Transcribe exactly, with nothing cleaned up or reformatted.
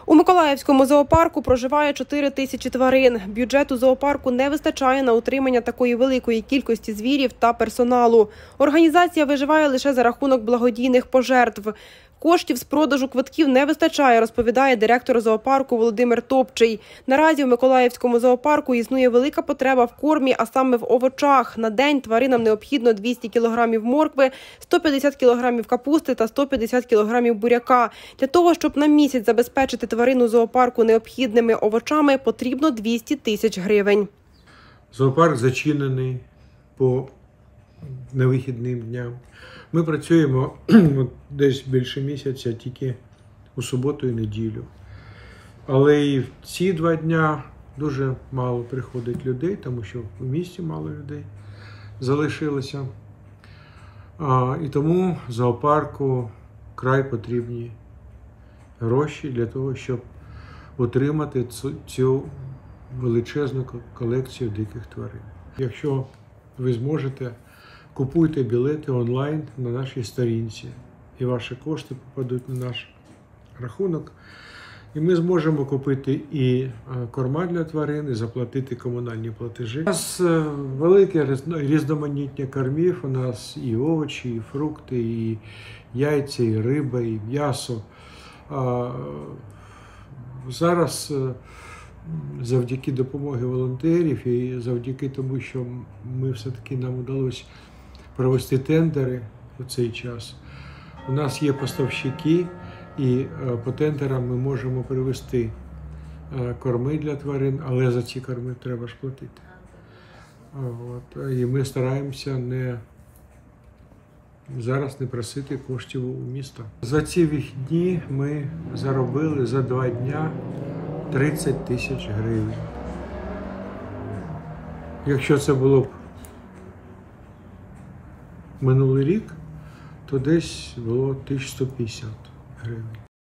У Миколаївському зоопарку проживає чотири тисячі тварин. Бюджету зоопарку не вистачає на утримання такої великої кількості звірів та персоналу. Організація виживає лише за рахунок благодійних пожертв. Коштів з продажу квитків не вистачає, розповідає директор зоопарку Володимир Топчий. Наразі в Миколаївському зоопарку існує велика потреба в кормі, а саме в овочах. На день тваринам необхідно двісті кілограмів моркви, сто п'ятдесят кілограмів капусти та сто п'ятдесят кілограмів буряка. Для того, щоб на місяць забезпечити тварину зоопарку необхідними овочами, потрібно двісті тисяч гривень. Зоопарк зачинений по невихідним дням. Ми працюємо десь більше місяця тільки у суботу і неділю. Але і в ці два дня дуже мало приходить людей, тому що в місті мало людей залишилося. А, і тому зоопарку край потрібні гроші для того, щоб утримати цю, цю величезну колекцію диких тварин. Якщо ви зможете, купуйте білети онлайн на нашій сторінці, і ваші кошти попадуть на наш рахунок. І ми зможемо купити і корма для тварин, і заплатити комунальні платежі. У нас велике різноманіття кормів, у нас і овочі, і фрукти, і яйця, і риба, і м'ясо. Зараз завдяки допомогі волонтерів і завдяки тому, що ми все-таки нам вдалося провести тендери у цей час. У нас є поставщики, і по тендерам ми можемо привезти корми для тварин, але за ці корми треба ж платити. От. І ми стараємося не, зараз не просити коштів у міста. За ці вихідні ми заробили за два дня тридцять тисяч гривень. Якщо це було б минулий рік, то десь було тисяча сто п'ятдесят гривень.